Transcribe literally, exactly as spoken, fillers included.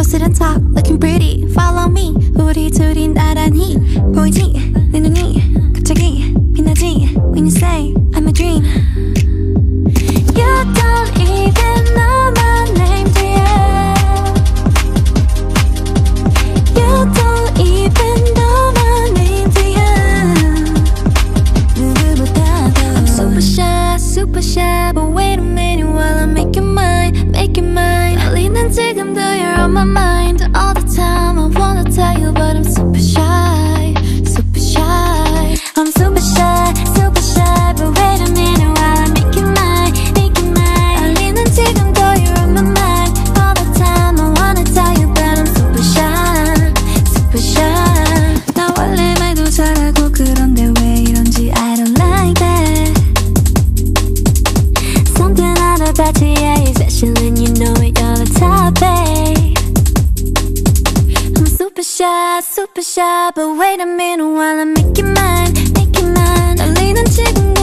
sit on top, looking pretty. Follow me, 우리 둘이 나란히. 보이지? 내 눈이 갑자기 빛나지? When you say I'm a dream. You don't even know my name, dear. You don't even know my name, dear. 누구보다도 I'm super shy, super shy. But wait a minute while I make you mine, make you mine. 떨리는 지금도 you're on my mind all the time. I wanna tell you but I'm super shy, super shy. I'm super shy, super shy. But wait a minute while I make you mine, make you mine. 떨리는 지금도 you're on my mind all the time. I wanna tell you but I'm super shy, super shy. 나 원래 말도 잘하고 그런데 왜 이런지 I don't like that. Something out about you, yeah, you're special and you know it, you're the top, babe. I'm super shy, super shy. But wait a minute while I make you mine, make you mine. 떨리는 지금